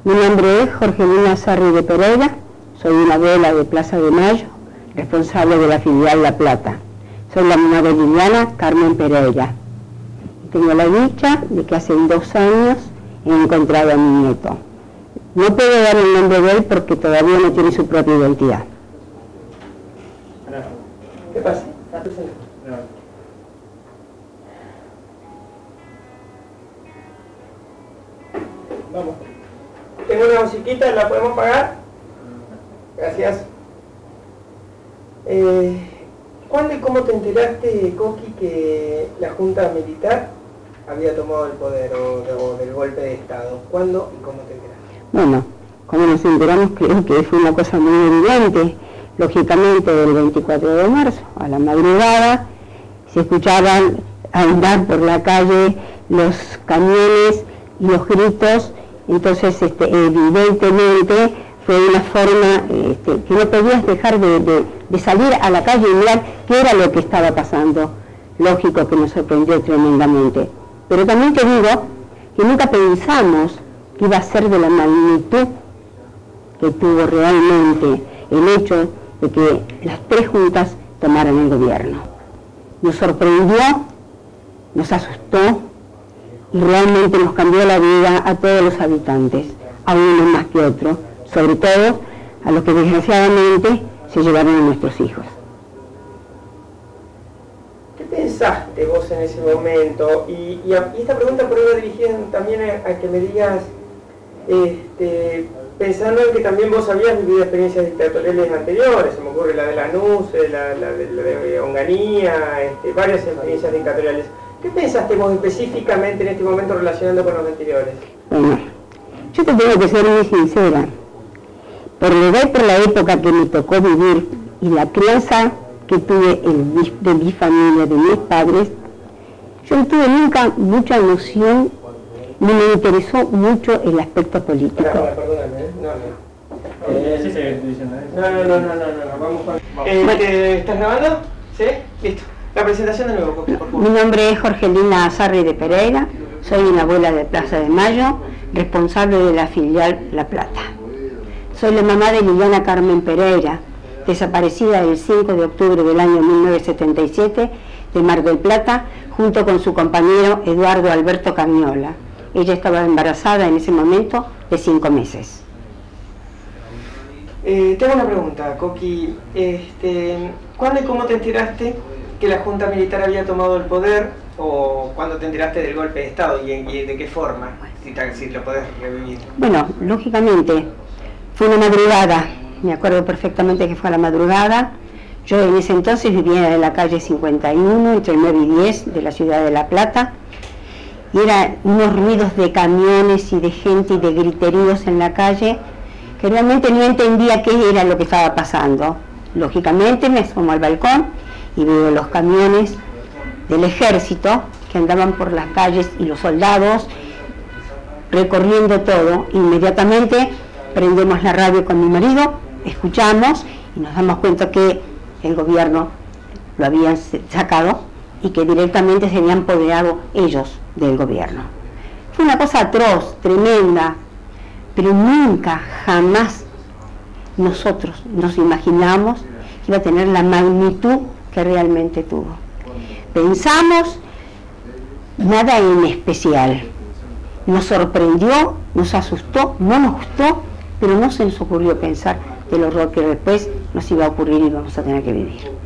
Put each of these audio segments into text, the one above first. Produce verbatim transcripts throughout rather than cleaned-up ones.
Mi nombre es Jorgelina Sarri de Pereira, soy una abuela de Plaza de Mayo, responsable de la filial La Plata. Soy la mamá de Liliana Carmen Pereira. Tengo la dicha de que hace dos años he encontrado a mi nieto. No puedo dar el nombre de él porque todavía no tiene su propia identidad. ¿Qué pasa? Vamos. Tengo una musiquita, ¿la podemos pagar? Gracias. Eh, ¿Cuándo y cómo te enteraste, Coqui, que la Junta Militar había tomado el poder o, o del golpe de Estado? ¿Cuándo y cómo te enteraste? Bueno, como nos enteramos, creo que fue una cosa muy evidente. Lógicamente, el veinticuatro de marzo, a la madrugada, se escuchaban andar por la calle los camiones y los gritos. Entonces, este, evidentemente, fue una forma este, que no podías dejar de, de, de salir a la calle y mirar qué era lo que estaba pasando. Lógico que nos sorprendió tremendamente. Pero también te digo que nunca pensamos que iba a ser de la magnitud que tuvo realmente el hecho de que las tres juntas tomaran el gobierno. Nos sorprendió, nos asustó y realmente nos cambió la vida a todos los habitantes, a uno más que otro, sobre todo a los que desgraciadamente se llevaron a nuestros hijos. ¿Qué pensaste vos en ese momento? Y, y, a, y esta pregunta por ahí va dirigida también a, a que me digas, este, pensando en que también vos habías vivido experiencias dictatoriales anteriores, se me ocurre la de Lanús, la, la, de, la de Onganía, este, varias experiencias dictatoriales. ¿Qué pensaste vos específicamente en este momento relacionando con los anteriores? Bueno, yo te tengo que ser muy sincera. Por la edad, por la época que me tocó vivir y la crianza que tuve en mi, de mi familia, de mis padres, yo no tuve nunca mucha noción ni me interesó mucho el aspecto político. Perdóname, perdóname, ¿eh? No, no. Eh, sí, sí, estoy diciendo, ¿eh? No, no, no, no, no, no, vamos con... Eh, bueno. ¿Estás grabando? ¿Sí? Listo. La presentación de nuevo, por favor. Mi nombre es Jorgelina Sarri de Pereira, soy una abuela de Plaza de Mayo, responsable de la filial La Plata. Soy la mamá de Liliana Carmen Pereira, desaparecida el cinco de octubre del año mil novecientos setenta y siete de Mar del Plata, junto con su compañero Eduardo Alberto Cagnola. Ella estaba embarazada en ese momento de cinco meses. Eh, tengo una pregunta, Coqui. Este, ¿Cuándo y cómo te enteraste que la Junta Militar había tomado el poder? ¿O cuándo te enteraste del golpe de Estado y, en, y de qué forma? Si, si lo podés revivir. Bueno, lógicamente, fue una madrugada. Me acuerdo perfectamente que fue a la madrugada. Yo en ese entonces vivía en la calle cincuenta y uno, entre nueve y diez de la ciudad de La Plata. Y eran unos ruidos de camiones y de gente y de griteríos en la calle que realmente no entendía qué era lo que estaba pasando. Lógicamente me asomo al balcón y veo los camiones del ejército que andaban por las calles y los soldados recorriendo todo. Inmediatamente prendemos la radio con mi marido, escuchamos y nos damos cuenta que el gobierno lo habían sacado y que directamente se habían apoderado ellos del gobierno. Fue una cosa atroz, tremenda, pero nunca, jamás nosotros nos imaginamos que iba a tener la magnitud que realmente tuvo. Pensamos nada en especial. Nos sorprendió, nos asustó, no nos gustó, pero no se nos ocurrió pensar del horror que después nos iba a ocurrir y vamos a tener que vivir.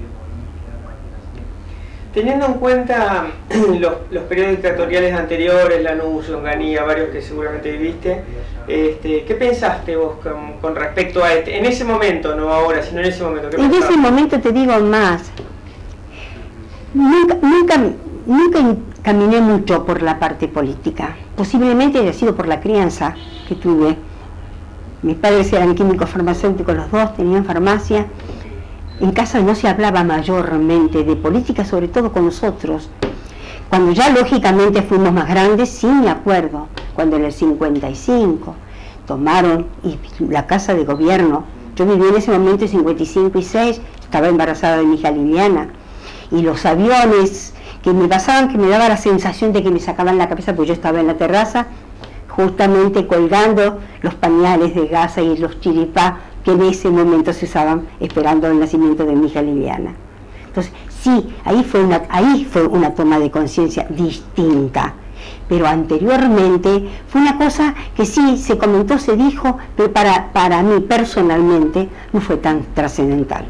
Teniendo en cuenta los, los periodos dictatoriales anteriores, Lanús, Onganía, varios que seguramente viviste, este, ¿qué pensaste vos con, con respecto a este? En ese momento, no ahora, sino en ese momento. ¿Qué en pensabas? ese momento te digo más. Nunca, nunca, nunca caminé mucho por la parte política. Posiblemente haya sido por la crianza que tuve. Mis padres eran químicos farmacéuticos los dos, tenían farmacia. En casa no se hablaba mayormente de política, sobre todo con nosotros. Cuando ya lógicamente fuimos más grandes, sí me acuerdo, cuando en el cincuenta y cinco tomaron y la casa de gobierno. Yo viví en ese momento en cincuenta y cinco y seis, estaba embarazada de mi hija Liliana. Y los aviones que me pasaban, que me daba la sensación de que me sacaban la cabeza, porque yo estaba en la terraza, justamente colgando los pañales de gasa y los chiripá que en ese momento se usaban esperando el nacimiento de mi hija Liliana. Entonces, sí, ahí fue una, ahí fue una toma de conciencia distinta, pero anteriormente fue una cosa que sí se comentó, se dijo, pero para, para mí personalmente no fue tan trascendental.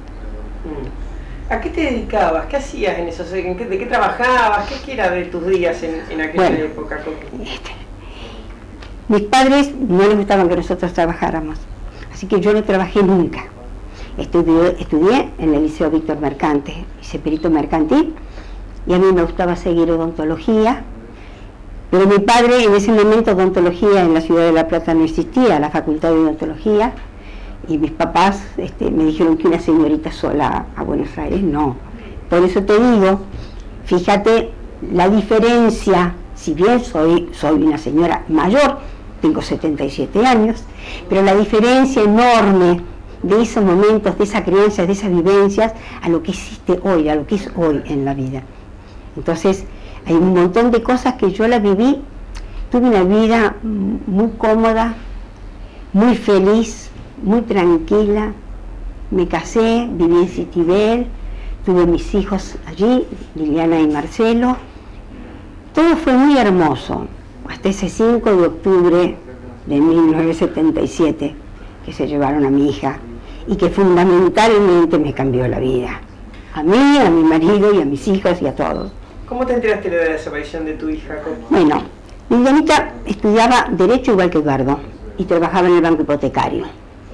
¿A qué te dedicabas? ¿Qué hacías en eso? ¿De qué, de qué trabajabas? ¿Qué, qué era de tus días en, en aquella bueno, época? Este, mis padres no les gustaban que nosotros trabajáramos, así que yo no trabajé nunca. Estudié, estudié en el Liceo Víctor Mercante, hice perito mercantil, y a mí me gustaba seguir odontología, pero mi padre, en ese momento odontología en la ciudad de La Plata no existía, la facultad de odontología, y mis papás este, me dijeron que una señorita sola a Buenos Aires, no. Por eso te digo, fíjate la diferencia, si bien soy, soy una señora mayor, tengo setenta y siete años, pero la diferencia enorme de esos momentos, de esas creencias, de esas vivencias, a lo que existe hoy, a lo que es hoy en la vida. Entonces, hay un montón de cosas que yo la viví, tuve una vida muy cómoda, muy feliz, muy tranquila, me casé, viví en Citibel, tuve mis hijos allí, Liliana y Marcelo, todo fue muy hermoso, hasta ese cinco de octubre de mil novecientos setenta y siete, que se llevaron a mi hija, y que fundamentalmente me cambió la vida, a mí, a mi marido y a mis hijos y a todos. ¿Cómo te enteraste de la desaparición de tu hija? Bueno, Lilianita estudiaba Derecho igual que Eduardo, y trabajaba en el banco hipotecario.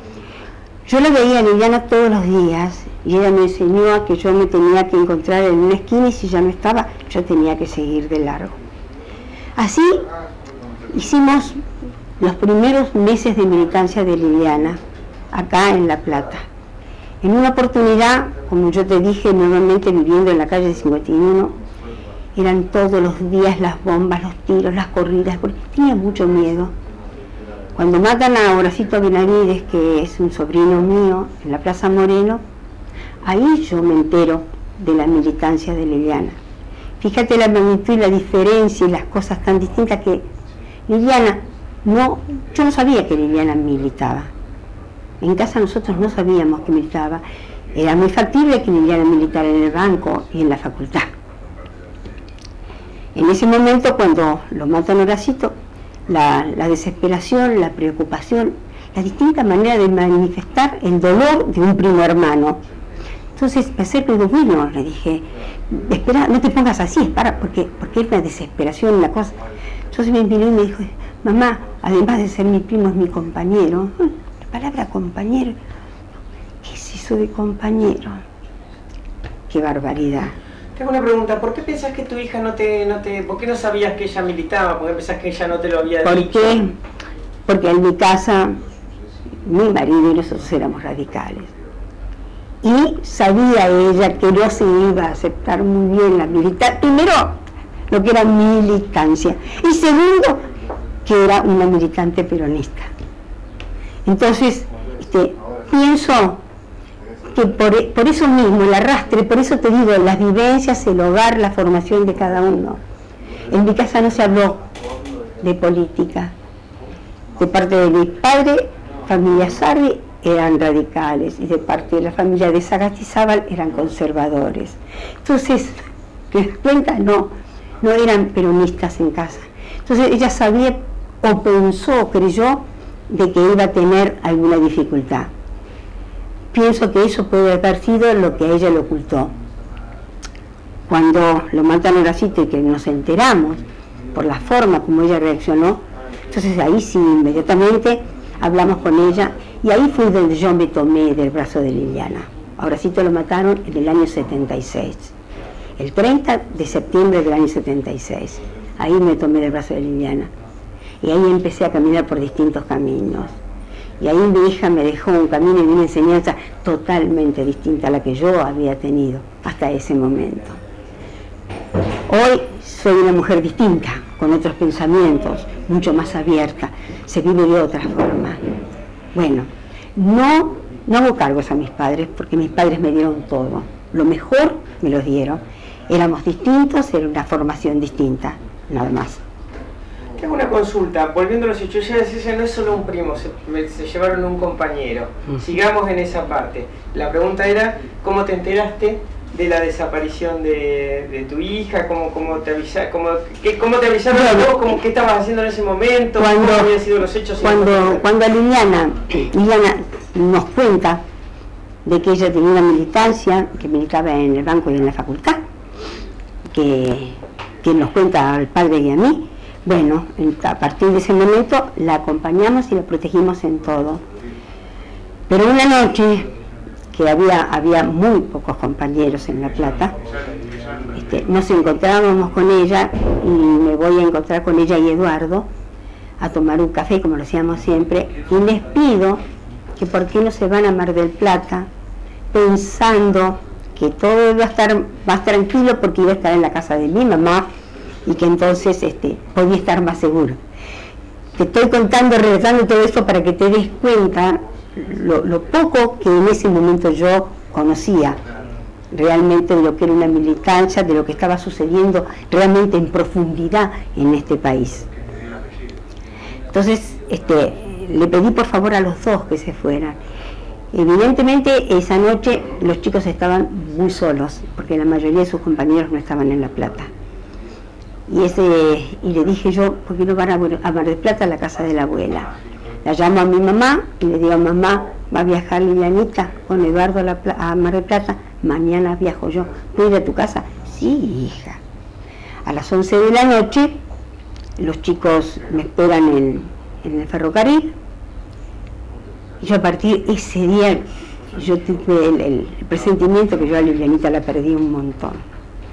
Yo la veía a Liliana todos los días, y ella me enseñó a que yo me tenía que encontrar en una esquina, y si ya no estaba, yo tenía que seguir de largo. Así hicimos los primeros meses de militancia de Liliana, acá en La Plata. En una oportunidad, como yo te dije, nuevamente viviendo en la calle cincuenta y uno, eran todos los días las bombas, los tiros, las corridas, porque tenía mucho miedo. Cuando matan a Horacito Benavides, que es un sobrino mío, en la Plaza Moreno, ahí yo me entero de la militancia de Liliana. Fíjate la magnitud y la diferencia y las cosas tan distintas que Liliana, no, yo no sabía que Liliana militaba. En casa nosotros no sabíamos que militaba. Era muy factible que Liliana militara en el banco y en la facultad. En ese momento, cuando lo matan a Horacito, la, la desesperación, la preocupación, la distinta manera de manifestar el dolor de un primo hermano. Entonces me acerco y digo, bueno, le dije, espera, no te pongas así, para, porque, porque es una desesperación, una cosa. Entonces me miró y me dijo, mamá, además de ser mi primo, es mi compañero. La palabra compañero, ¿qué es eso de compañero? Qué barbaridad. Tengo una pregunta, ¿por qué pensás que tu hija no te, no te, por qué no sabías que ella militaba? ¿Por qué pensás que ella no te lo había ¿Por dicho? qué? Porque en mi casa, mi marido y nosotros éramos radicales. Y sabía ella que no se iba a aceptar muy bien la militancia. Primero, lo que era militancia. Y segundo, que era una militante peronista. Entonces, este, pienso que por, por eso mismo, el arrastre, por eso te digo, las vivencias, el hogar, la formación de cada uno. En mi casa no se habló de política. De parte de mi padre, familia Sarri, eran radicales, y de parte de la familia de Sagastizábal eran conservadores. Entonces, ¿te das cuenta? No, no eran peronistas en casa. Entonces ella sabía, o pensó, o creyó, de que iba a tener alguna dificultad. Pienso que eso puede haber sido lo que a ella le ocultó. Cuando lo matan a Horacito y que nos enteramos por la forma como ella reaccionó, entonces ahí sí, inmediatamente hablamos con ella, y ahí fue donde yo me tomé del brazo de Liliana. A Horacito lo mataron en el año setenta y seis, el treinta de septiembre del año setenta y seis. Ahí me tomé del brazo de Liliana, y ahí empecé a caminar por distintos caminos. Y ahí mi hija me dejó un camino y una enseñanza totalmente distinta a la que yo había tenido hasta ese momento. Hoy soy una mujer distinta, con otros pensamientos, mucho más abierta, se vive de otra forma. Bueno, no, no hago cargos a mis padres, porque mis padres me dieron todo, lo mejor me lo dieron. Éramos distintos, era una formación distinta, nada más. Te hago una consulta, volviendo a los hechos, ya decís, no es solo un primo, se, se llevaron un compañero. Mm. Sigamos en esa parte. La pregunta era, ¿cómo te enteraste de la desaparición de, de tu hija? ¿Cómo, cómo, te, avisa, cómo, qué, cómo te avisaron bueno, a vos? ¿Cómo, ¿Qué estabas haciendo en ese momento? Cuando, ¿Cómo habían sido los hechos? Cuando, cuando Liliana, Liliana nos cuenta de que ella tenía una militancia, que militaba en el banco y en la facultad, que, que nos cuenta al padre y a mí. Bueno, a partir de ese momento la acompañamos y la protegimos en todo. Pero una noche, que había, había muy pocos compañeros en La Plata, este, nos encontrábamos con ella y me voy a encontrar con ella y Eduardo a tomar un café, como lo hacíamos siempre, y les pido que por qué no se van a Mar del Plata, pensando que todo iba a estar más tranquilo porque iba a estar en la casa de mi mamá, y que entonces este, podía estar más seguro. Te estoy contando, relatando todo esto para que te des cuenta lo, lo poco que en ese momento yo conocía realmente de lo que era una militancia, de lo que estaba sucediendo realmente en profundidad en este país. Entonces este, le pedí por favor a los dos que se fueran. Evidentemente esa noche los chicos estaban muy solos, porque la mayoría de sus compañeros no estaban en La Plata. Y, ese, y le dije yo, ¿por qué no van a, a Mar del Plata, a la casa de la abuela? La llamo a mi mamá y le digo, mamá, va a viajar Lilianita con Eduardo a, la, a Mar del Plata, mañana viajo yo. ¿Puedo ir a tu casa? Sí, hija. A las once de la noche, los chicos me esperan en, en el ferrocarril. Y yo a partir de ese día, yo tuve el, el presentimiento que yo a Lilianita la perdí un montón.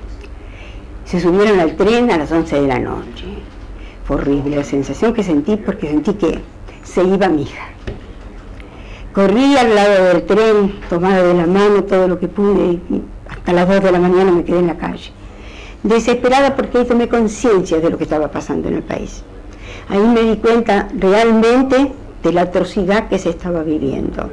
Se subieron al tren a las once de la noche. Fue horrible la sensación que sentí, porque sentí que se iba mi hija. Corrí al lado del tren, tomada de la mano todo lo que pude, y hasta las dos de la mañana me quedé en la calle. Desesperada porque ahí tomé conciencia de lo que estaba pasando en el país. Ahí me di cuenta realmente de la atrocidad que se estaba viviendo.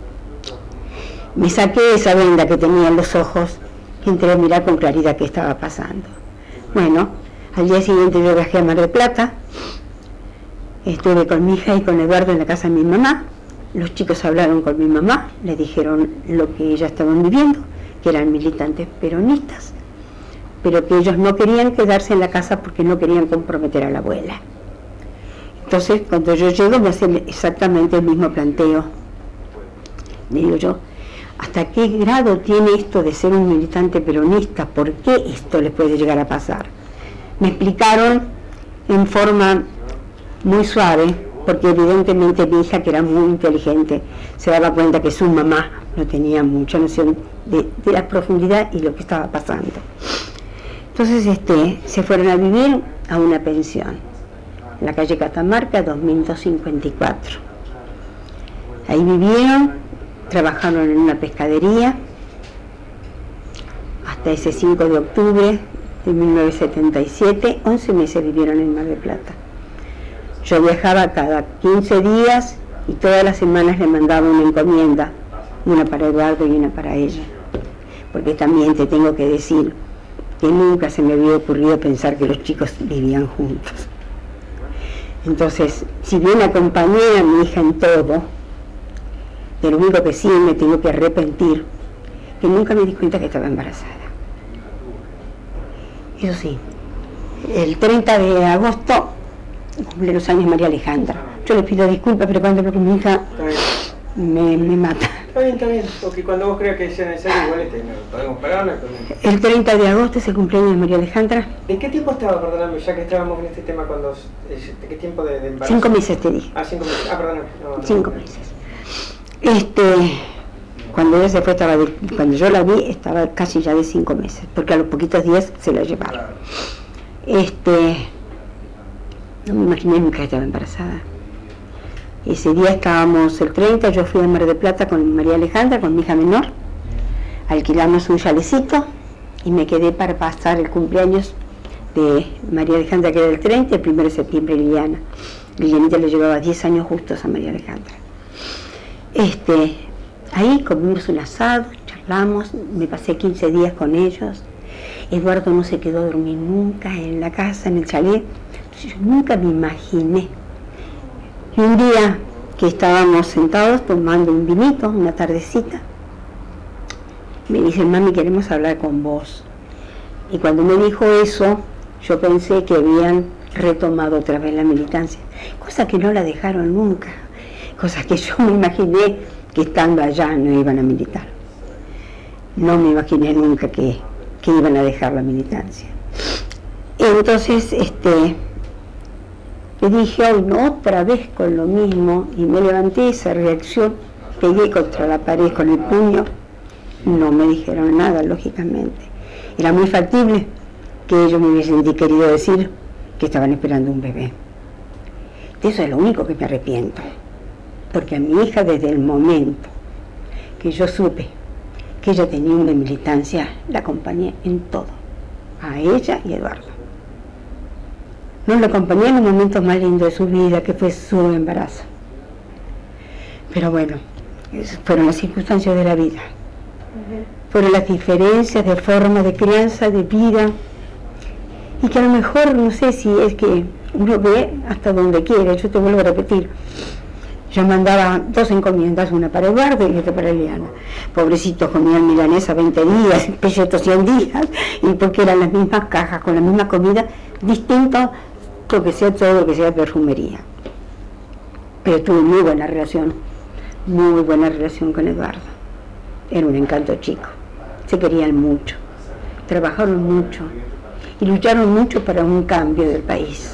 Me saqué esa venda que tenía en los ojos y entré a mirar con claridad qué estaba pasando. Bueno, al día siguiente yo viajé a Mar del Plata, estuve con mi hija y con Eduardo en la casa de mi mamá. Los chicos hablaron con mi mamá, le dijeron lo que ellas estaban viviendo, que eran militantes peronistas, pero que ellos no querían quedarse en la casa porque no querían comprometer a la abuela. Entonces, cuando yo llego, me hacen exactamente el mismo planteo. Le digo yo, ¿hasta qué grado tiene esto de ser un militante peronista? ¿Por qué esto le puede llegar a pasar? Me explicaron en forma muy suave, porque evidentemente mi hija, que era muy inteligente, se daba cuenta que su mamá no tenía mucha noción de, de la profundidad y lo que estaba pasando. Entonces este, se fueron a vivir a una pensión, en la calle Catamarca, dos mil doscientos cincuenta y cuatro. Ahí vivieron. Trabajaron en una pescadería hasta ese cinco de octubre de mil novecientos setenta y siete, once meses vivieron en Mar del Plata. Yo viajaba cada quince días y todas las semanas le mandaba una encomienda, una para Eduardo y una para ella. Porque también te tengo que decir que nunca se me había ocurrido pensar que los chicos vivían juntos. Entonces, si bien acompañé a mi hija en todo, de lo único que sí me tengo que arrepentir, que nunca me di cuenta que estaba embarazada. Eso sí, el treinta de agosto cumple los años María Alejandra. Yo le pido disculpas, pero cuando veo que mi hija me, me mata. Está bien, está bien, porque cuando vos creas que sea necesario, igual este, no, podemos pararla. Pero... El treinta de agosto es el cumpleaños de María Alejandra. ¿En qué tiempo estaba, perdóname, ya que estábamos en este tema, cuando, ¿de qué tiempo de, de embarazo? Cinco meses te dije. Ah, cinco meses, ah, perdóname. No, no, cinco no. meses. Este, cuando ella se fue, estaba de, cuando yo la vi, estaba casi ya de cinco meses, porque a los poquitos días se la llevaron. Este, no me imaginé nunca que estaba embarazada. Ese día estábamos el treinta, yo fui a Mar del Plata con María Alejandra, con mi hija menor, alquilamos un chalecito y me quedé para pasar el cumpleaños de María Alejandra, que era el treinta, el primero de septiembre Liliana. Lilianita le llevaba diez años justos a María Alejandra. Este, ahí comimos un asado, charlamos, me pasé quince días con ellos. Eduardo no se quedó a dormir nunca en la casa, en el chalet. Yo nunca me imaginé. Y un día que estábamos sentados tomando un vinito, una tardecita, me dice, mami, queremos hablar con vos. Y cuando me dijo eso, yo pensé que habían retomado otra vez la militancia, cosa que no la dejaron nunca, cosa que yo me imaginé que estando allá no iban a militar. No me imaginé nunca que, que iban a dejar la militancia. Entonces, este, le dije, hoy no, otra vez con lo mismo, y me levanté esa reacción, pegué contra la pared con el puño, no me dijeron nada, lógicamente. Era muy factible que ellos me hubiesen querido decir que estaban esperando un bebé. De eso es lo único que me arrepiento, porque a mi hija desde el momento que yo supe que ella tenía una militancia, la acompañé en todo, a ella y a Eduardo. No la acompañé en los momentos más lindos de su vida, que fue su embarazo. Pero bueno, fueron las circunstancias de la vida. Fueron las diferencias de forma de crianza, de vida, y que a lo mejor, no sé si es que uno ve hasta donde quiere. Yo te vuelvo a repetir, yo mandaba dos encomiendas, una para Eduardo y otra para Eliana. Pobrecitos comían milanesa veinte días, pelletos cien días, y porque eran las mismas cajas, con la misma comida, distinto lo que sea todo lo que sea perfumería. Pero tuve muy buena relación, muy buena relación con Eduardo. Era un encanto chico, se querían mucho, trabajaron mucho y lucharon mucho para un cambio del país.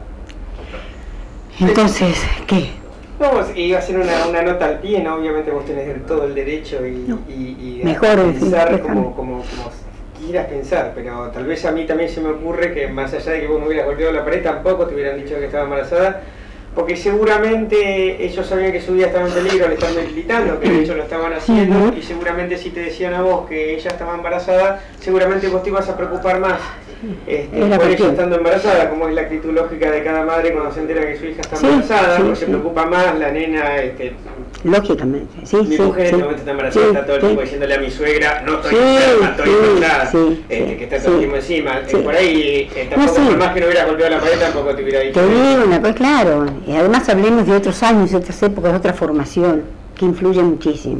Entonces, ¿qué? Vamos, iba a hacer una, una nota al pie, ¿no? Obviamente vos tenés todo el derecho y, no. y, y Mejor, pensar en fin, como, como, como quieras pensar, pero tal vez a mí también se me ocurre que más allá de que vos no hubieras golpeado la pared, tampoco te hubieran dicho que estaba embarazada, porque seguramente ellos sabían que su vida estaba en peligro al estar militando, que de hecho lo estaban haciendo, uh-huh. y seguramente si te decían a vos que ella estaba embarazada, seguramente vos te ibas a preocupar más este, por ella estando embarazada, como es la actitud lógica de cada madre cuando se entera que su hija está embarazada, sí, sí, porque sí. se preocupa más la nena. Este, lógicamente, sí, mi sí, mujer en sí, este momento está embarazada, sí, está todo el tiempo sí. diciéndole a mi suegra, no estoy enferma, estoy embarazada, sí, sí, este, sí, que está todo el tiempo encima. Sí. Por ahí, eh, tampoco, no, sí. por más que no hubiera golpeado la pared, tampoco te hubiera dicho. Te digo una cosa, claro, y además hablemos de otros años, de otras épocas, de otra formación, que influye muchísimo.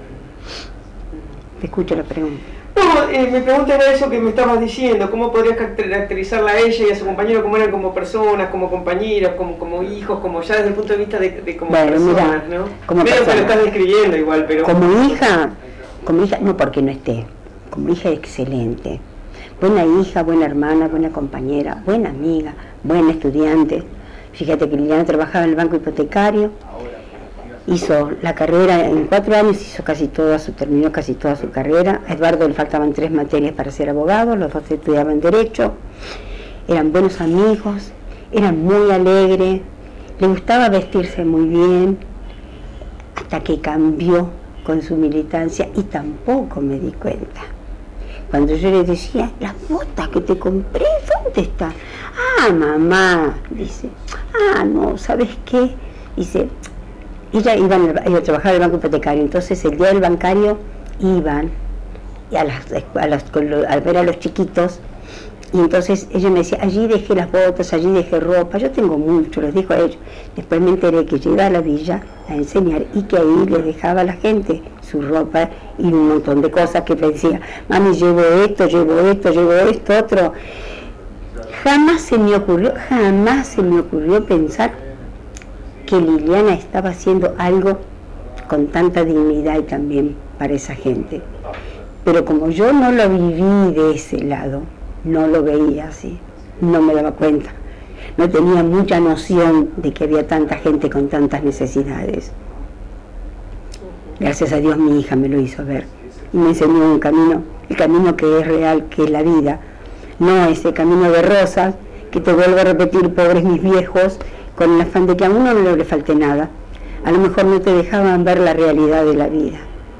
Te escucho la pregunta. No, eh, mi pregunta era eso que me estabas diciendo, ¿cómo podrías caracterizarla a ella y a su compañero, cómo eran como personas, como compañeros, como, como hijos, como ya desde el punto de vista de, de como bueno, personas, mira, ¿no? Como Medio persona. Que lo estás describiendo igual, pero... Como hija, como hija, no porque no esté, como hija excelente, buena hija, buena hermana, buena compañera, buena amiga, buena estudiante. Fíjate que Liliana trabajaba en el banco hipotecario, hizo la carrera en cuatro años, hizo casi toda su, terminó casi toda su carrera. A Eduardo le faltaban tres materias para ser abogado, los dos estudiaban Derecho, eran buenos amigos, eran muy alegres, le gustaba vestirse muy bien, hasta que cambió con su militancia y tampoco me di cuenta. Cuando yo le decía, las botas que te compré, ¿dónde están? Ah, mamá, dice, ah, no, ¿sabes qué? Dice, ella iba a, iba a trabajar en el banco hipotecario, entonces el día del bancario iban a, las, a, las, a ver a los chiquitos, y entonces ella me decía, allí dejé las botas, allí dejé ropa, yo tengo mucho, les dijo a ellos. Después me enteré que yo iba a la villa a enseñar y que ahí les dejaba a la gente su ropa y un montón de cosas que le decía, mami, llevo esto, llevo esto, llevo esto, otro. Jamás se me ocurrió, jamás se me ocurrió pensar que Liliana estaba haciendo algo con tanta dignidad y también para esa gente. Pero como yo no lo viví de ese lado, no lo veía así, no me daba cuenta, no tenía mucha noción de que había tanta gente con tantas necesidades. Gracias a Dios mi hija me lo hizo ver y me enseñó un camino, el camino que es real, que es la vida, no ese camino de rosas que te vuelvo a repetir, pobres mis viejos, con el afán de que a uno no le falte nada. A lo mejor no te dejaban ver la realidad de la vida.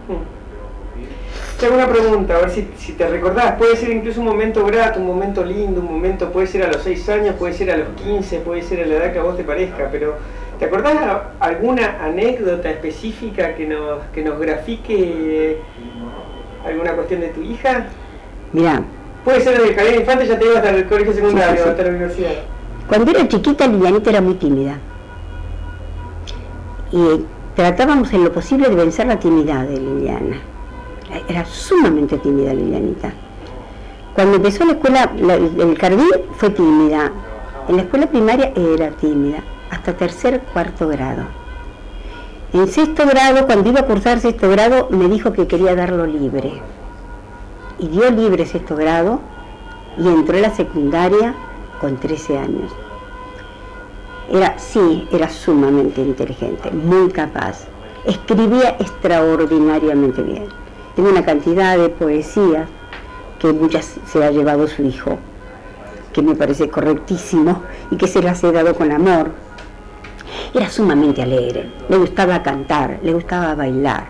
Te hago una pregunta, a ver si, si te recordás, puede ser incluso un momento grato, un momento lindo, un momento, puede ser a los seis años, puede ser a los quince, puede ser a la edad que a vos te parezca, pero ¿te acordás alguna anécdota específica que nos, que nos grafique alguna cuestión de tu hija? Mirá. Puede ser desde el jardín de infantes, ya te ibas hasta el colegio secundario, sí, sí, sí. hasta la universidad. Cuando era chiquita, Lilianita era muy tímida. Y tratábamos en lo posible de vencer la timidez de Liliana. Era sumamente tímida Lilianita. Cuando empezó la escuela, la, el jardín fue tímida. En la escuela primaria era tímida, hasta tercer, cuarto grado. En sexto grado, cuando iba a cursar sexto grado, me dijo que quería darlo libre. Y dio libre sexto grado y entró a la secundaria con trece años. Era, sí, era sumamente inteligente, muy capaz. Escribía extraordinariamente bien. Tenía una cantidad de poesías que muchas se ha llevado su hijo, que me parece correctísimo y que se las he dado con amor. Era sumamente alegre, le gustaba cantar, le gustaba bailar.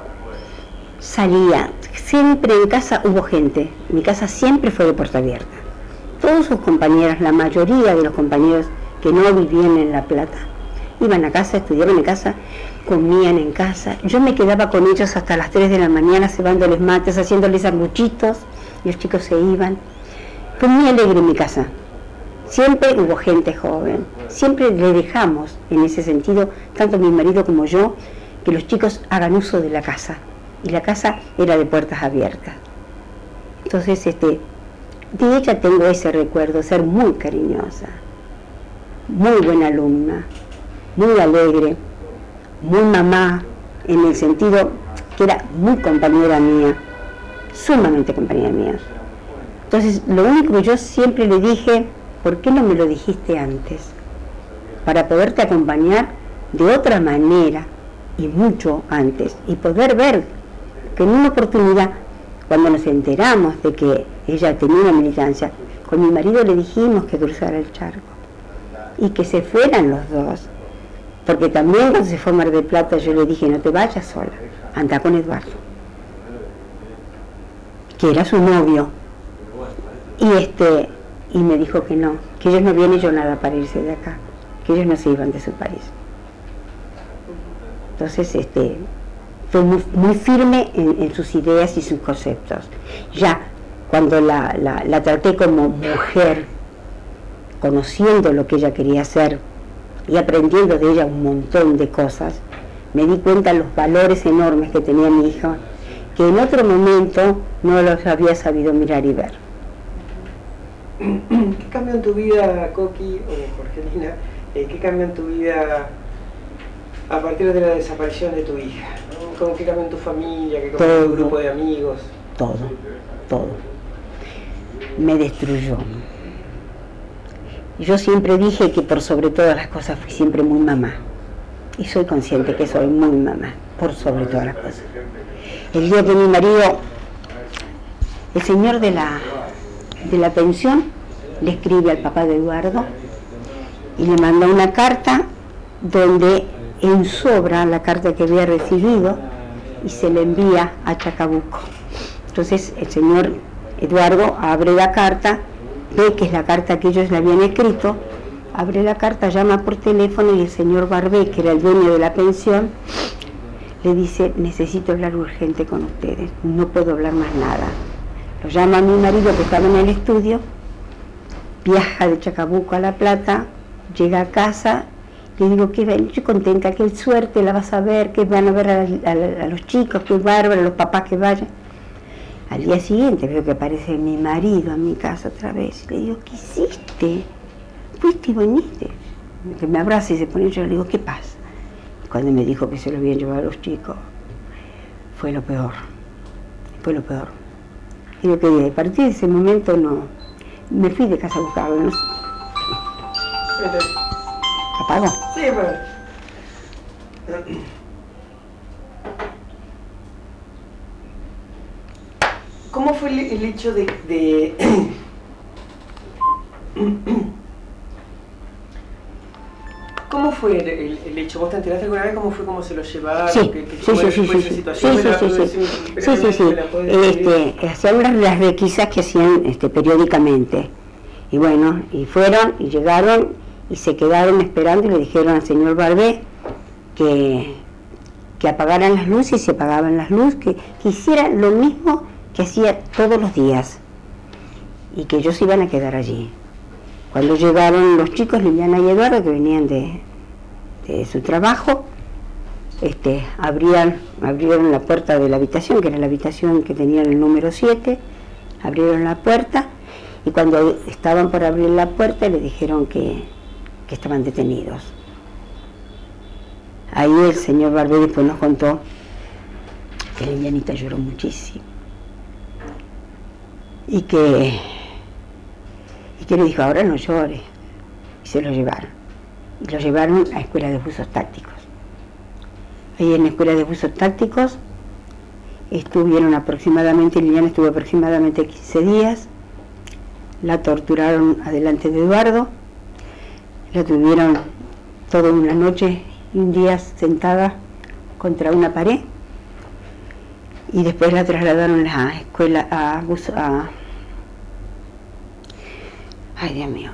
Salía, siempre en casa hubo gente, mi casa siempre fue de puerta abierta. Todos sus compañeros, la mayoría de los compañeros que no vivían en La Plata, iban a casa, estudiaban en casa, comían en casa. Yo me quedaba con ellos hasta las tres de la mañana, cebándoles mates, haciéndoles sanguchitos, y los chicos se iban. Fue muy alegre en mi casa. Siempre hubo gente joven, siempre le dejamos, en ese sentido, tanto mi marido como yo, que los chicos hagan uso de la casa. Y la casa era de puertas abiertas. Entonces, este, de ella tengo ese recuerdo, ser muy cariñosa, muy buena alumna, muy alegre, muy mamá, en el sentido que era muy compañera mía, sumamente compañera mía. Entonces, lo único que yo siempre le dije, ¿por qué no me lo dijiste antes? Para poderte acompañar de otra manera y mucho antes, y poder ver que en una oportunidad, cuando nos enteramos de que ella tenía una militancia, con mi marido le dijimos que cruzara el charco y que se fueran los dos, porque también cuando se fue a Mar del Plata yo le dije, no te vayas sola, anda con Eduardo, que era su novio, y este y me dijo que no, que ellos no habían hecho nada para irse de acá, que ellos no se iban de su país. Entonces este fue muy, muy firme en, en sus ideas y sus conceptos. Ya cuando la, la, la traté como mujer, conociendo lo que ella quería hacer y aprendiendo de ella un montón de cosas, me di cuenta de los valores enormes que tenía mi hija, que en otro momento no los había sabido mirar y ver. ¿Qué cambió en tu vida, Coqui o Jorgelina? Eh, ¿Qué cambió en tu vida a partir de la desaparición de tu hija? ¿No? ¿Cómo, ¿Qué cambió en tu familia? ¿Qué cambió en tu grupo de amigos? Todo, todo. Me destruyó. Yo siempre dije que por sobre todas las cosas fui siempre muy mamá. Y soy consciente que soy muy mamá, por sobre todas las cosas. El día que mi marido, el señor de la, de la pensión, le escribe al papá de Eduardo y le manda una carta donde ensobra la carta que había recibido y se le envía a Chacabuco. Entonces el señor Eduardo abre la carta, ve que es la carta que ellos le habían escrito, abre la carta, llama por teléfono y el señor Barbé, que era el dueño de la pensión, le dice, necesito hablar urgente con ustedes, no puedo hablar más nada. Lo llama a mi marido que estaba en el estudio, viaja de Chacabuco a La Plata, llega a casa, le digo que estoy contenta, qué suerte la vas a ver, que van a ver a, a, a los chicos, qué bárbaro, a los papás que vayan. Al día siguiente veo que aparece mi marido a mi casa otra vez. Le digo, ¿qué hiciste? Fuiste y viniste. Que me abraza y se pone, yo le digo, ¿qué pasa? Cuando me dijo que se lo habían llevado a los chicos, fue lo peor. Fue lo peor. Y lo que a partir de ese momento no, me fui de casa a buscarlo. ¿No? ¿Apagó? Sí, bueno. ¿Cómo fue el, el hecho de... de... ¿Cómo fue el, el, el hecho? ¿Vos te enteraste alguna vez cómo fue, cómo se lo llevaron? Sí, ¿Qué, qué sí, sí, sí, sí, sí, sí, sí, sí, sí, sí, este, hacían las, las requisas que hacían este, periódicamente, y bueno, y fueron, y llegaron, y se quedaron esperando, y le dijeron al señor Barbé que, que apagaran las luces, y se apagaban las luces, que, que hiciera lo mismo que hacía todos los días, y que ellos iban a quedar allí. Cuando llegaron los chicos, Liliana y Eduardo, que venían de, de su trabajo, este, abrían, abrieron la puerta de la habitación, que era la habitación que tenía el número siete, abrieron la puerta, y cuando estaban por abrir la puerta le dijeron que, que estaban detenidos. Ahí el señor Barbé después nos contó que Lilianita lloró muchísimo y que, y que le dijo, ahora no llore, y se lo llevaron, y lo llevaron a Escuela de Buzos Tácticos. Ahí en la Escuela de Buzos Tácticos estuvieron aproximadamente, Liliana estuvo aproximadamente quince días, la torturaron adelante de Eduardo, la tuvieron toda una noche y un día sentada contra una pared, y después la trasladaron a la escuela, a, a ay Dios mío,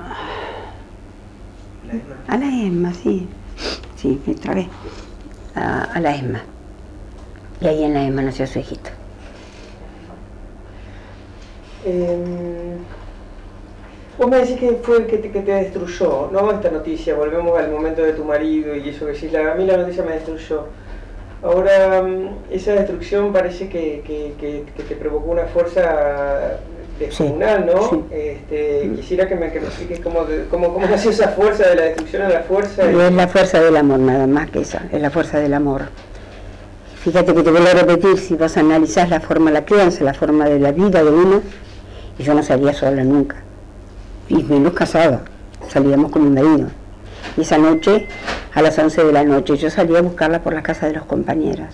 a la ESMA, sí, sí, me trabé, a, a la ESMA, y ahí en la ESMA nació su hijito. Eh, vos me decís que fue el que te, que te destruyó, ¿no? Esta noticia, volvemos al momento de tu marido y eso que decís, la, a mí la noticia me destruyó. Ahora, esa destrucción parece que, que, que, que te provocó una fuerza descomunal, sí, ¿no? Sí. Este, quisiera que me, que me expliques cómo, cómo, cómo nació esa fuerza de la destrucción a la fuerza. Y es la fuerza del amor, nada más que esa, es la fuerza del amor. Fíjate que te voy a repetir, si vas a analizar la forma de la crianza, la forma de la vida de uno, y yo no salía sola nunca, y menos casada, salíamos con mi marido. Y esa noche, a las once de la noche, yo salí a buscarla por la casa de los compañeros,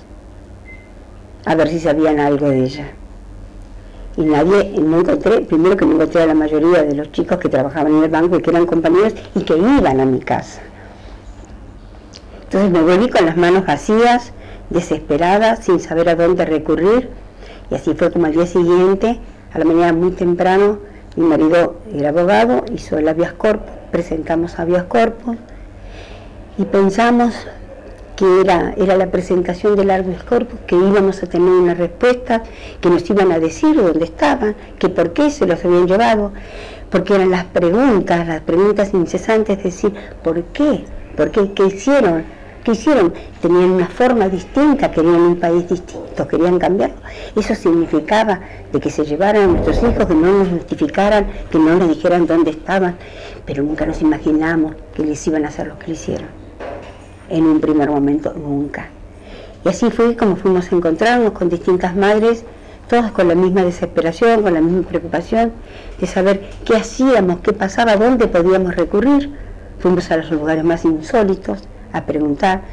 a ver si sabían algo de ella. Y nadie, no encontré, primero que no encontré a la mayoría de los chicos que trabajaban en el banco y que eran compañeros y que iban a mi casa. Entonces me volví con las manos vacías, desesperada, sin saber a dónde recurrir, y así fue como al día siguiente, a la mañana muy temprano, mi marido era abogado, hizo el habeas corpus, presentamos habeas corpus y pensamos que era, era la presentación del habeas corpus, que íbamos a tener una respuesta, que nos iban a decir dónde estaban, que por qué se los habían llevado, porque eran las preguntas, las preguntas incesantes, es decir, ¿por qué? ¿Por qué? ¿Qué hicieron? ¿Qué hicieron? Tenían una forma distinta, querían un país distinto, querían cambiarlo. Eso significaba de que se llevaran a nuestros hijos, que no nos justificaran, que no nos dijeran dónde estaban, pero nunca nos imaginamos que les iban a hacer lo que le hicieron. En un primer momento, nunca. Y así fue como fuimos a encontrarnos con distintas madres, todas con la misma desesperación, con la misma preocupación de saber qué hacíamos, qué pasaba, dónde podíamos recurrir. Fuimos a los lugares más insólitos a preguntar.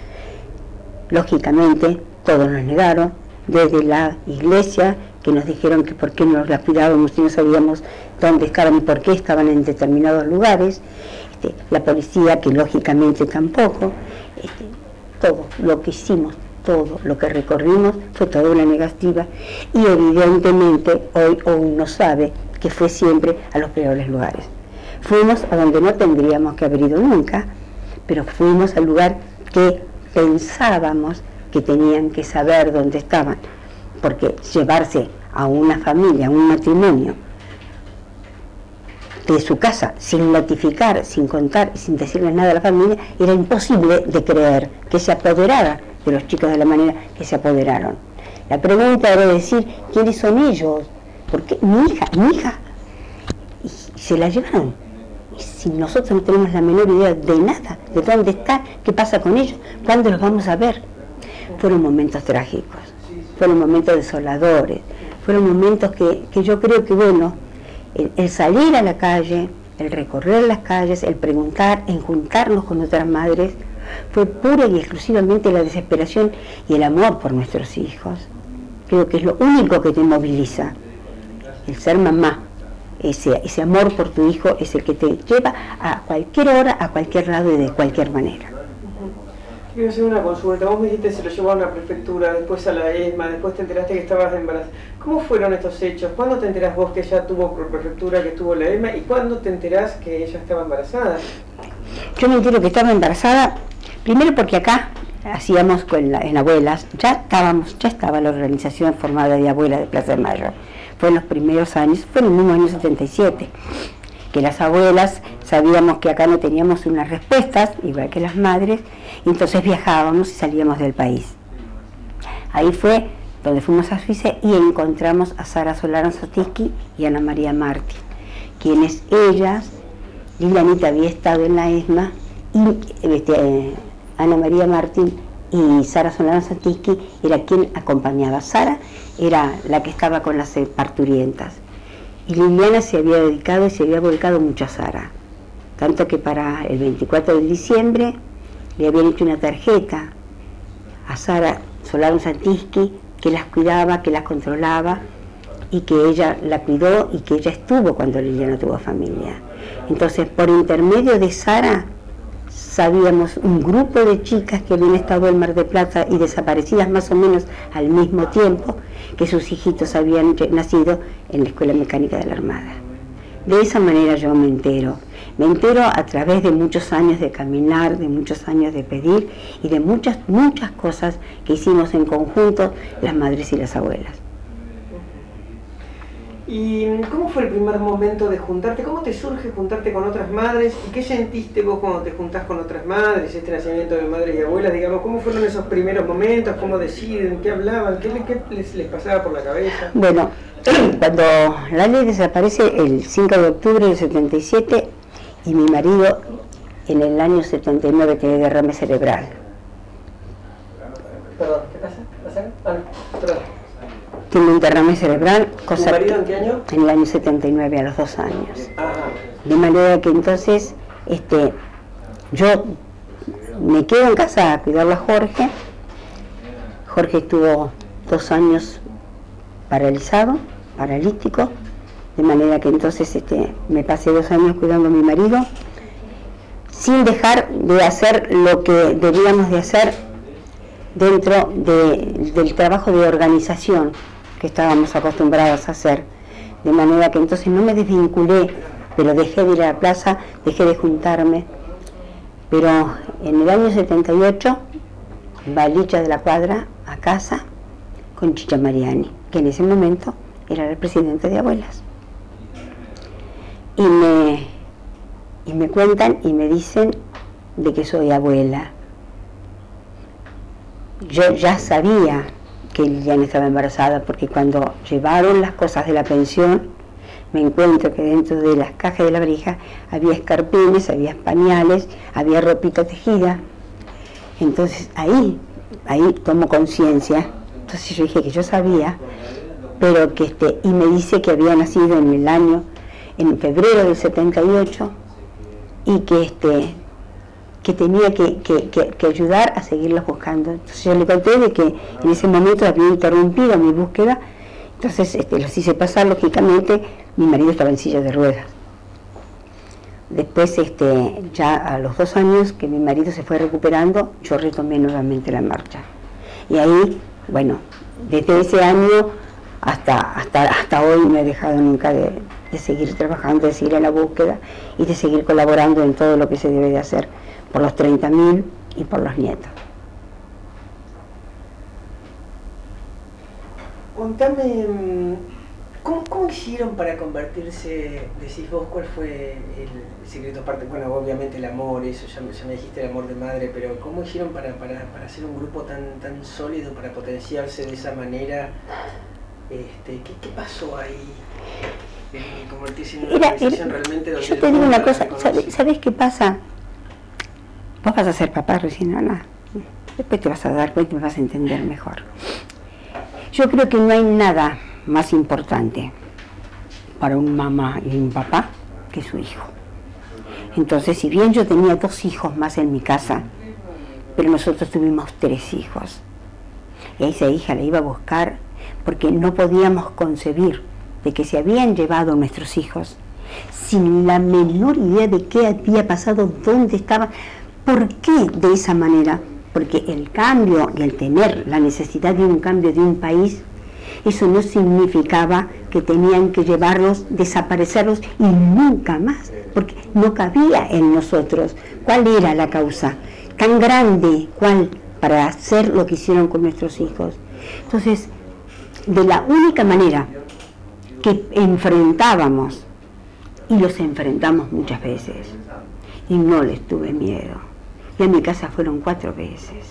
Lógicamente todos nos negaron, desde la iglesia, que nos dijeron que por qué nos las cuidábamos si no sabíamos dónde estaban y por qué estaban en determinados lugares, este, la policía, que lógicamente tampoco, este, todo lo que hicimos, todo lo que recorrimos fue toda una negativa, y evidentemente hoy uno sabe que fue siempre a los peores lugares. Fuimos a donde no tendríamos que haber ido nunca, pero fuimos al lugar que pensábamos que tenían que saber dónde estaban, porque llevarse a una familia, a un matrimonio, de su casa, sin notificar, sin contar y sin decirles nada a la familia, era imposible de creer que se apoderara de los chicos de la manera que se apoderaron. La pregunta era decir, ¿quiénes son ellos? ¿Por qué? Mi hija, mi hija. Y se la llevaron. Si nosotros no tenemos la menor idea de nada, de dónde están, qué pasa con ellos, cuándo los vamos a ver. Fueron momentos trágicos, fueron momentos desoladores, fueron momentos que, que yo creo que, bueno, el, el salir a la calle, el recorrer las calles, el preguntar, el juntarnos con otras madres, fue pura y exclusivamente la desesperación y el amor por nuestros hijos. Creo que es lo único que te moviliza, el ser mamá. Ese, ese amor por tu hijo es el que te lleva a cualquier hora, a cualquier lado y de cualquier manera. Quiero hacer una consulta. Vos me dijiste se lo llevaron a la prefectura, después a la ESMA, después te enteraste que estabas embarazada. ¿Cómo fueron estos hechos? ¿Cuándo te enterás vos que ella tuvo prefectura, que tuvo la ESMA? ¿Y cuándo te enterás que ella estaba embarazada? Yo me entero que estaba embarazada, primero porque acá hacíamos con la, en abuelas, ya estábamos, ya estaba la organización formada de abuelas de Plaza de Mayo. Fue en los primeros años, fue en el mismo año setenta y siete. que las abuelas sabíamos que acá no teníamos unas respuestas, igual que las madres, y entonces viajábamos y salíamos del país. Ahí fue donde fuimos a Suiza y encontramos a Sara Solano Satisky y Ana María Martín, quienes ellas, Lilianita había estado en la ESMA, y este, eh, Ana María Martín y Sara Solano Satisky era quien acompañaba. Sara era la que estaba con las parturientas. Y Liliana se había dedicado y se había volcado mucho a Sara. Tanto que para el veinticuatro de diciembre le habían hecho una tarjeta a Sara Solano Satisky que las cuidaba, que las controlaba y que ella la cuidó y que ella estuvo cuando Liliana tuvo familia. Entonces, por intermedio de Sara, sabíamos un grupo de chicas que habían estado en Mar del Plata y desaparecidas más o menos al mismo tiempo, que sus hijitos habían nacido en la Escuela Mecánica de la Armada. De esa manera yo me entero. Me entero a través de muchos años de caminar, de muchos años de pedir y de muchas, muchas cosas que hicimos en conjunto las madres y las abuelas. ¿Y cómo fue el primer momento de juntarte? ¿Cómo te surge juntarte con otras madres? ¿Y qué sentiste vos cuando te juntás con otras madres, este nacimiento de madres y abuelas? Digamos, ¿cómo fueron esos primeros momentos? ¿Cómo deciden? ¿Qué hablaban? ¿Qué, qué les, les pasaba por la cabeza? Bueno, cuando Lali desaparece el cinco de octubre del setenta y siete y mi marido en el año setenta y nueve tiene derrame cerebral. Perdón, ¿qué pasa? ¿Pasa? Ah, no, perdón. Tiene un derrame cerebral, cosa ¿Tu marido en qué año? En el año setenta y nueve, a los dos años. Ajá. De manera que entonces este, yo me quedo en casa a cuidarlo a Jorge. Jorge estuvo dos años paralizado, paralítico, de manera que entonces este, me pasé dos años cuidando a mi marido, sin dejar de hacer lo que debíamos de hacer dentro de, del trabajo de organización que estábamos acostumbrados a hacer, de manera que entonces no me desvinculé, pero dejé de ir a la plaza, dejé de juntarme, pero en el año setenta y ocho va Licha de la Cuadra a casa con Chicha Mariani, que en ese momento era el presidente de Abuelas, y me, y me cuentan y me dicen de que soy abuela. Yo ya sabía que Liliana estaba embarazada, porque cuando llevaron las cosas de la pensión, me encuentro que dentro de las cajas de la valija había escarpines, había pañales, había ropita tejida. Entonces ahí, ahí tomo conciencia. Entonces yo dije que yo sabía, pero que este, y me dice que había nacido en el año, en febrero del setenta y ocho, y que este que tenía que, que, que, que ayudar a seguirlos buscando. Entonces yo le conté de que en ese momento había interrumpido mi búsqueda, entonces este, los hice pasar, lógicamente. Mi marido estaba en silla de ruedas. Después, este, ya a los dos años que mi marido se fue recuperando, yo retomé nuevamente la marcha. Y ahí, bueno, desde ese año hasta, hasta, hasta hoy no he dejado nunca de, de seguir trabajando, de seguir en la búsqueda y de seguir colaborando en todo lo que se debe de hacer por los treinta mil y por los nietos. Contame, ¿cómo, ¿cómo hicieron para convertirse, decís vos, cuál fue el secreto? Aparte, bueno, obviamente el amor, eso ya me, ya me dijiste, el amor de madre, pero ¿cómo hicieron para, para, para hacer un grupo tan, tan sólido, para potenciarse de esa manera? Este, ¿qué, ¿Qué pasó ahí? En convertirse en una Era, organización era, realmente donde... Yo te digo una cosa, ¿sabes, ¿sabes qué pasa? Vos vas a ser papá recién, Ana. Después te vas a dar cuenta y me vas a entender mejor. Yo creo que no hay nada más importante para un mamá y un papá que su hijo. Entonces, si bien yo tenía dos hijos más en mi casa, pero nosotros tuvimos tres hijos. Y a esa hija la iba a buscar porque no podíamos concebir de que se habían llevado nuestros hijos sin la menor idea de qué había pasado, dónde estaban. ¿Por qué de esa manera? Porque el cambio y el tener la necesidad de un cambio de un país, eso no significaba que tenían que llevarlos, desaparecerlos y nunca más, porque no cabía en nosotros. ¿Cuál era la causa tan grande, cuál, para hacer lo que hicieron con nuestros hijos? Entonces, de la única manera que enfrentábamos y los enfrentamos muchas veces y no les tuve miedo. Y a mi casa fueron cuatro veces.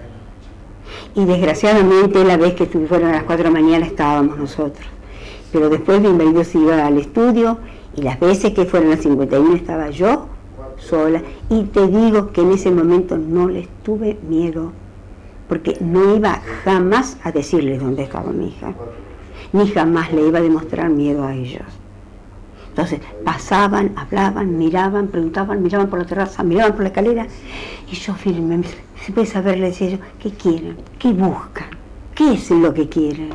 Y desgraciadamente la vez que fueron a las cuatro de la mañana estábamos nosotros. Pero después mi marido se iba al estudio y las veces que fueron a las cincuenta y uno estaba yo sola. Y te digo que en ese momento no les tuve miedo, porque no iba jamás a decirles dónde estaba mi hija, ni jamás le iba a demostrar miedo a ellos. Entonces pasaban, hablaban, miraban, preguntaban, miraban por la terraza, miraban por la escalera, y yo firme, se puede saber, le decía yo, ¿qué quieren? ¿Qué buscan? ¿Qué es lo que quieren?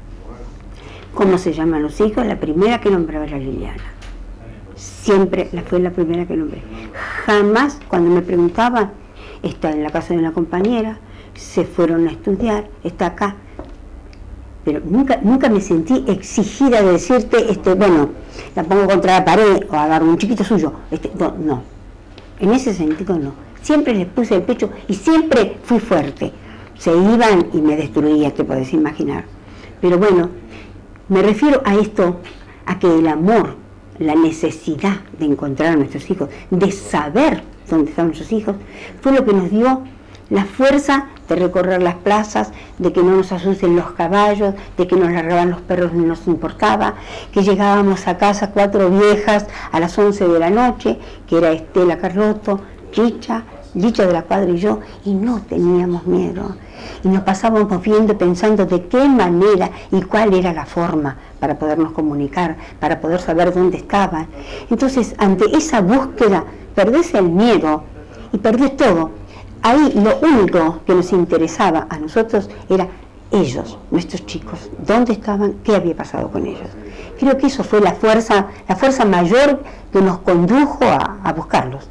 ¿Cómo se llaman los hijos? La primera que nombraba era Liliana. Siempre la fue la primera que nombré. Jamás, cuando me preguntaban, está en la casa de una compañera, se fueron a estudiar, está acá. Pero nunca, nunca me sentí exigida de decirte, este, bueno, la pongo contra la pared o agarro un chiquito suyo. Este, no, no, en ese sentido no. Siempre les puse el pecho y siempre fui fuerte. Se iban y me destruía, te podés imaginar. Pero bueno, me refiero a esto, a que el amor, la necesidad de encontrar a nuestros hijos, de saber dónde están nuestros hijos, fue lo que nos dio la fuerza de recorrer las plazas, de que no nos asusten los caballos, de que nos largaban los perros, no nos importaba, que llegábamos a casa cuatro viejas a las once de la noche, que era Estela Carlotto, Licha, Licha de la Cuadra y yo, y no teníamos miedo. Y nos pasábamos viendo, pensando de qué manera y cuál era la forma para podernos comunicar, para poder saber dónde estaban. Entonces, ante esa búsqueda, perdés el miedo y perdés todo. Ahí lo único que nos interesaba a nosotros era ellos, nuestros chicos, dónde estaban, qué había pasado con ellos. Creo que eso fue la fuerza, la fuerza mayor que nos condujo a, a buscarlos.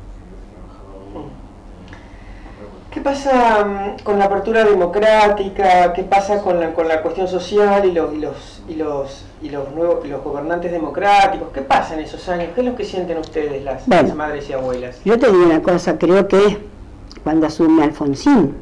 ¿Qué pasa con la apertura democrática? ¿Qué pasa con la, con la cuestión social y los, y los, y los, y los, nuevos, y los gobernantes democráticos? ¿Qué pasa en esos años? ¿Qué es lo que sienten ustedes, las, bueno, las madres y abuelas? Yo te digo una cosa, creo que cuando asume Alfonsín,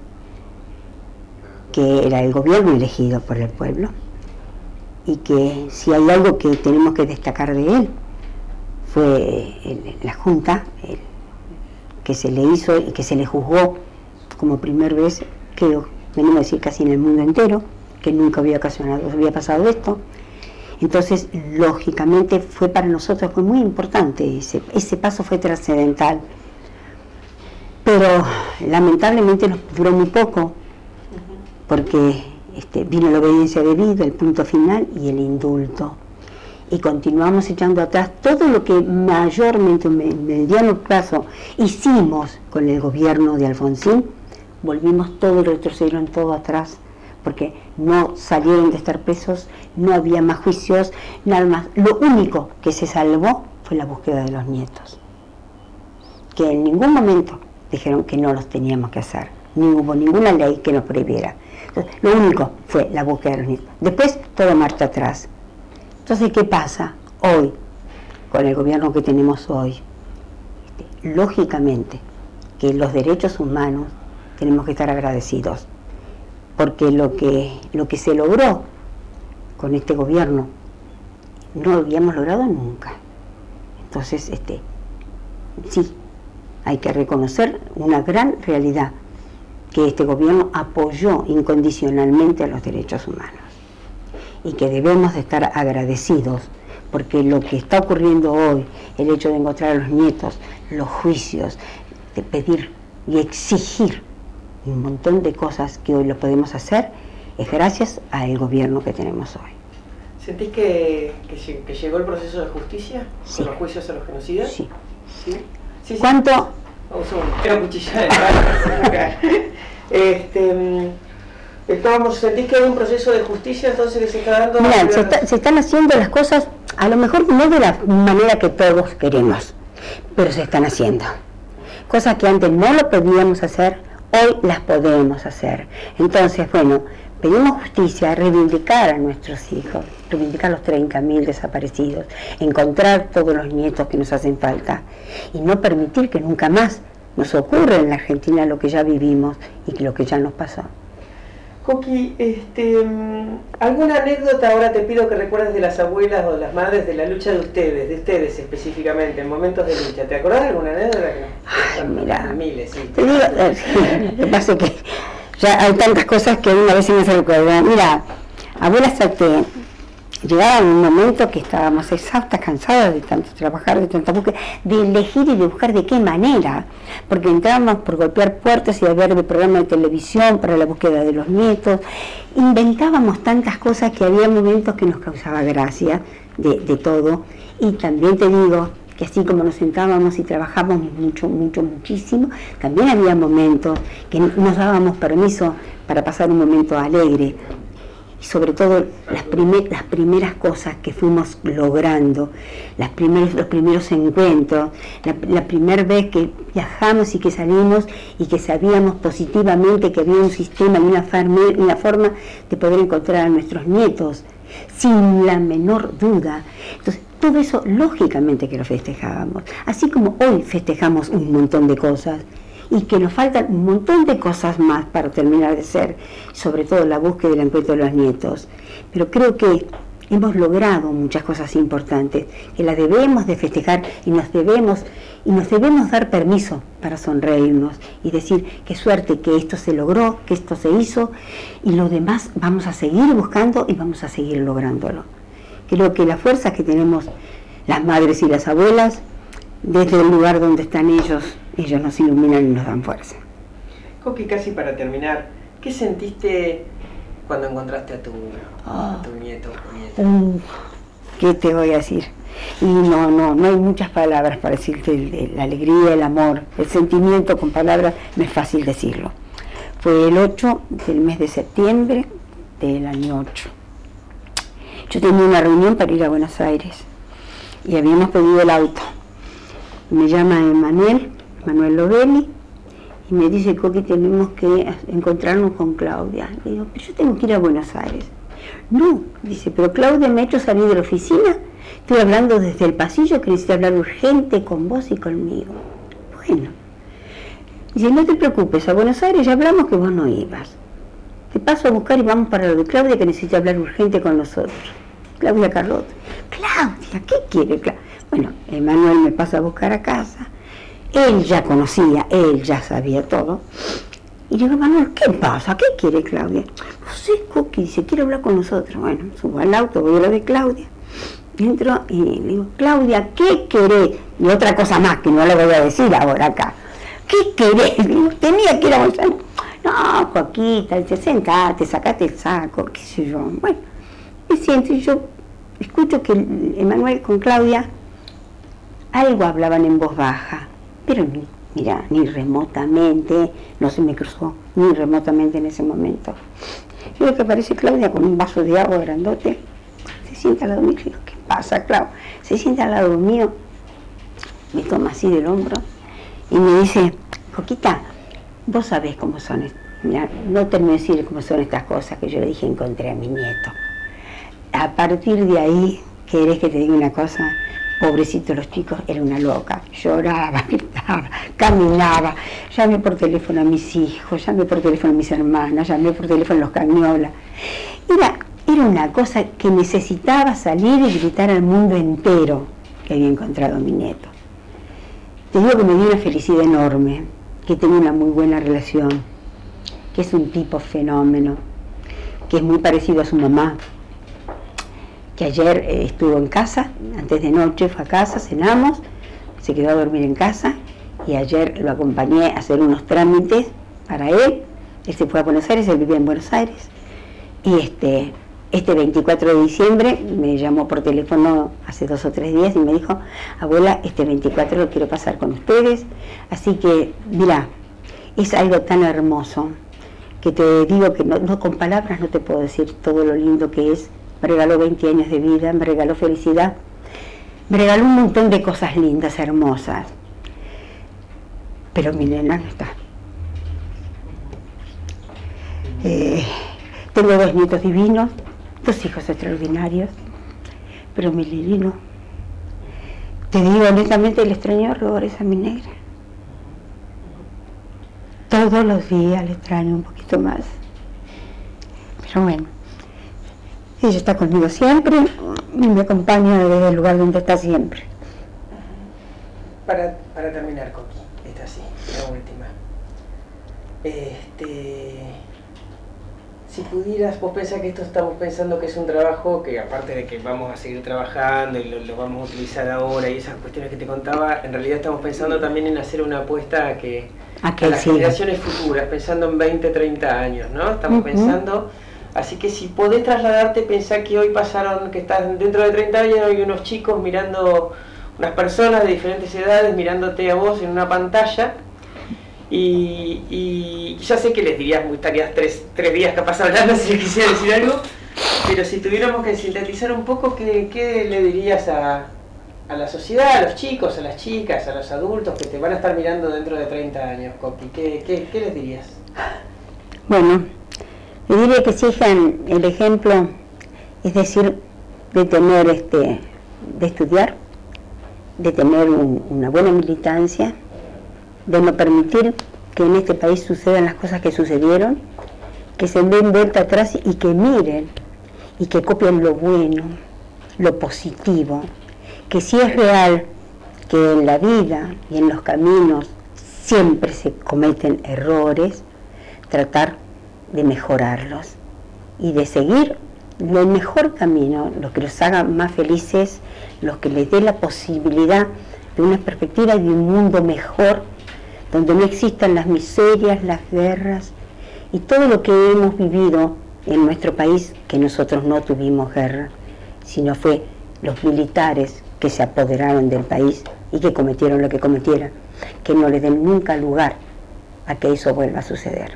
que era el gobierno elegido por el pueblo, y que si hay algo que tenemos que destacar de él, fue el, la Junta, el, que se le hizo y que se le juzgó como primera vez, creo, venimos a decir casi en el mundo entero, que nunca había ocasionado, había pasado esto. Entonces, lógicamente, fue para nosotros fue muy importante, ese, ese paso fue trascendental. Pero lamentablemente nos duró muy poco, porque este, vino la obediencia debida, el punto final y el indulto. Y continuamos echando atrás todo lo que mayormente, en mediano plazo, hicimos con el gobierno de Alfonsín. Volvimos todo y retrocedieron todo atrás, porque no salieron de estar presos, no había más juicios, nada más. Lo único que se salvó fue la búsqueda de los nietos, que en ningún momento dijeron que no los teníamos que hacer, ni hubo ninguna ley que nos prohibiera. Entonces, lo único fue la búsqueda de los nietos. Después todo marcha atrás. Entonces, ¿qué pasa hoy con el gobierno que tenemos hoy? Este, lógicamente que los derechos humanos tenemos que estar agradecidos, porque lo que, lo que se logró con este gobierno no lo habíamos logrado nunca. Entonces, este, sí, hay que reconocer una gran realidad, que este gobierno apoyó incondicionalmente a los derechos humanos y que debemos de estar agradecidos, porque lo que está ocurriendo hoy, el hecho de encontrar a los nietos, los juicios, de pedir y exigir un montón de cosas que hoy lo podemos hacer, es gracias al gobierno que tenemos hoy. ¿Sentís que, que, que llegó el proceso de justicia? Sí. ¿Con los juicios a los genocidas? Sí. ¿Sí? Sí, sí. ¿Cuánto? Vamos a un quiero cuchillar. este, estábamos, ¿sentís que hay un proceso de justicia entonces que se está dando? Mira, se, está, se están haciendo las cosas, a lo mejor no de la manera que todos queremos, pero se están haciendo. Cosas que antes no lo podíamos hacer, hoy las podemos hacer. Entonces, bueno, pedimos justicia, reivindicar a nuestros hijos, reivindicar los treinta mil desaparecidos, encontrar todos los nietos que nos hacen falta y no permitir que nunca más nos ocurra en la Argentina lo que ya vivimos y lo que ya nos pasó. Coqui, este, ¿alguna anécdota ahora te pido que recuerdes de las abuelas o de las madres de la lucha de ustedes, de ustedes específicamente, en momentos de lucha? ¿Te acordás de alguna anécdota? Ay, mira, miles, sí. Te digo, lo que pasa es que ya hay tantas cosas que una vez no se recuerda. Mira, abuelas, que llegaba un momento que estábamos exhaustas, cansadas de tanto trabajar, de tanta búsqueda, de elegir y de buscar de qué manera, porque entrábamos por golpear puertas y a ver el programa de televisión para la búsqueda de los nietos, inventábamos tantas cosas que había momentos que nos causaba gracia de, de todo, y también te digo que así como nos sentábamos y trabajábamos mucho, mucho, muchísimo, también había momentos que nos dábamos permiso para pasar un momento alegre. Y sobre todo las, primer, las primeras cosas que fuimos logrando, las primeros, los primeros encuentros, la, la primera vez que viajamos y que salimos y que sabíamos positivamente que había un sistema y una, forma, una forma de poder encontrar a nuestros nietos, sin la menor duda. Entonces, todo eso lógicamente que lo festejábamos, así como hoy festejamos un montón de cosas, y que nos faltan un montón de cosas más para terminar de ser, sobre todo la búsqueda y el encuentro de los nietos. Pero creo que hemos logrado muchas cosas importantes, que las debemos de festejar y nos debemos, y nos debemos dar permiso para sonreírnos y decir qué suerte que esto se logró, que esto se hizo, y lo demás vamos a seguir buscando y vamos a seguir lográndolo. Creo que las fuerzas que tenemos las madres y las abuelas, desde el lugar donde están ellos, ellos nos iluminan y nos dan fuerza. Coqui, casi para terminar, ¿qué sentiste cuando encontraste a tu, oh, a tu nieto o nieta? Uh, ¿Qué te voy a decir? Y no, no, no hay muchas palabras para decirte el, el, la alegría, el amor, el sentimiento con palabras, no es fácil decirlo. Fue el ocho del mes de septiembre del año ocho. Yo tenía una reunión para ir a Buenos Aires y habíamos pedido el auto. Me llama Emanuel, Manuel Lovelli, y me dice, Coqui, tenemos que encontrarnos con Claudia. Le digo, pero yo tengo que ir a Buenos Aires. No, dice, pero Claudia me ha hecho salir de la oficina, estoy hablando desde el pasillo que necesito hablar urgente con vos y conmigo. Bueno, dice, no te preocupes, a Buenos Aires ya hablamos que vos no ibas. Te paso a buscar y vamos para lo de Claudia que necesita hablar urgente con nosotros. Claudia Carlota. Claudia, ¿qué quiere Claudia? Bueno, Emanuel me pasa a buscar a casa. Él ya conocía, él ya sabía todo. Y le digo, Manuel, ¿qué pasa? ¿Qué quiere Claudia? No sé, Coqui, dice, quiere hablar con nosotros. Bueno, subo al auto, voy a lo de Claudia. Entro y le digo, Claudia, ¿qué querés? Y otra cosa más que no le voy a decir ahora acá. ¿Qué querés? Le digo, tenía que ir a Buenos Aires. No, Coquita, dice, sentate, sacate el saco, qué sé yo. Bueno, me siento y yo escucho que Emanuel con Claudia algo hablaban en voz baja, pero ni, mira, ni remotamente, no se me cruzó, ni remotamente en ese momento. Yo veo que aparece Claudia con un vaso de agua grandote, se sienta al lado mío, y digo, ¿qué pasa, Claudia? Se sienta al lado mío, me toma así del hombro y me dice, Coquita, vos sabés cómo son, mira, no termino de decir cómo son estas cosas que yo le dije, encontré a mi nieto. A partir de ahí, ¿querés que te diga una cosa? Pobrecito los chicos, era una loca, lloraba, gritaba, caminaba, llamé por teléfono a mis hijos, llamé por teléfono a mis hermanas, llamé por teléfono a los Cañola. Era, era una cosa que necesitaba salir y gritar al mundo entero que había encontrado a mi nieto. Te digo que me dio una felicidad enorme, que tengo una muy buena relación, que es un tipo fenómeno, que es muy parecido a su mamá, que ayer eh, estuvo en casa, antes de noche fue a casa, cenamos, se quedó a dormir en casa y ayer lo acompañé a hacer unos trámites para él. Él se fue a Buenos Aires, él vivía en Buenos Aires, y este, este veinticuatro de diciembre me llamó por teléfono hace dos o tres días y me dijo, abuela, este veinticuatro lo quiero pasar con ustedes, así que, mira, es algo tan hermoso que te digo que no, no con palabras no te puedo decir todo lo lindo que es. Me regaló veinte años de vida, me regaló felicidad, me regaló un montón de cosas lindas, hermosas. Pero mi nena no está. Eh, tengo dos nietos divinos, dos hijos extraordinarios, pero mi Lili no. Te digo honestamente, le extraño horrores a mi negra. Todos los días le extraño un poquito más. Pero bueno, ella está conmigo siempre y me acompaña desde el lugar donde está siempre. Para, para terminar, Coqui, esta sí, la última. Este, si pudieras, vos pensás que esto estamos pensando que es un trabajo que, aparte de que vamos a seguir trabajando y lo, lo vamos a utilizar ahora y esas cuestiones que te contaba, en realidad estamos pensando también en hacer una apuesta a que a, que a las sí. generaciones futuras, pensando en veinte, treinta años, ¿no? Estamos uh-huh. pensando, así que si podés trasladarte, pensá que hoy pasaron, que estás dentro de treinta años, hay unos chicos mirando, unas personas de diferentes edades mirándote a vos en una pantalla. Y, y ya sé que les dirías, estarías tres, tres días capaz hablando si les quisiera decir algo, pero si tuviéramos que sintetizar un poco, ¿qué, qué le dirías a, a la sociedad, a los chicos, a las chicas, a los adultos que te van a estar mirando dentro de treinta años, Coqui? ¿Qué, qué, qué les dirías? Bueno, le diría que sigan el ejemplo, es decir, de tener, este, de estudiar, de tener un, una buena militancia, de no permitir que en este país sucedan las cosas que sucedieron, que se den vuelta atrás y que miren y que copien lo bueno, lo positivo, que si es real que en la vida y en los caminos siempre se cometen errores, tratar de mejorarlos y de seguir el mejor camino, lo que los haga más felices, lo que les dé la posibilidad de una perspectiva de un mundo mejor, donde no existan las miserias, las guerras y todo lo que hemos vivido en nuestro país, que nosotros no tuvimos guerra, sino fue los militares que se apoderaron del país y que cometieron lo que cometieron, que no le den nunca lugar a que eso vuelva a suceder.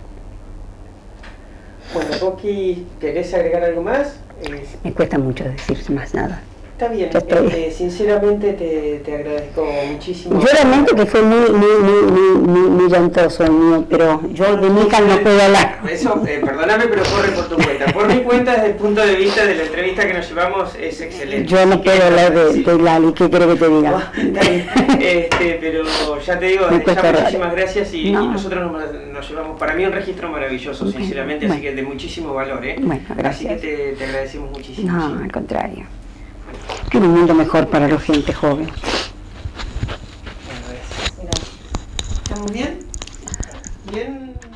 Bueno, Coqui, ¿querés agregar algo más? Me cuesta mucho decir más nada. Está bien, eh, sinceramente te, te agradezco muchísimo. Yo lamento que fue muy, muy, muy, muy, muy, muy llantoso el mío, pero yo de mi no puedo hablar. Eso, eh, perdóname, pero corre por tu cuenta. Por mi cuenta, desde el punto de vista de la entrevista que nos llevamos, es excelente. Yo no puedo hablar de, sí. de Lali, ¿qué quiero que te diga? este, pero ya te digo, ya muchísimas gracias y, no. y nosotros nos, nos llevamos, para mí, un registro maravilloso, okay. sinceramente, bueno. así que de muchísimo valor, ¿eh? Bueno, gracias. Así que te, te agradecemos muchísimo. No, sí. al contrario. Quiero un mundo mejor para la gente joven. Mira, ¿estamos bien? ¿Bien?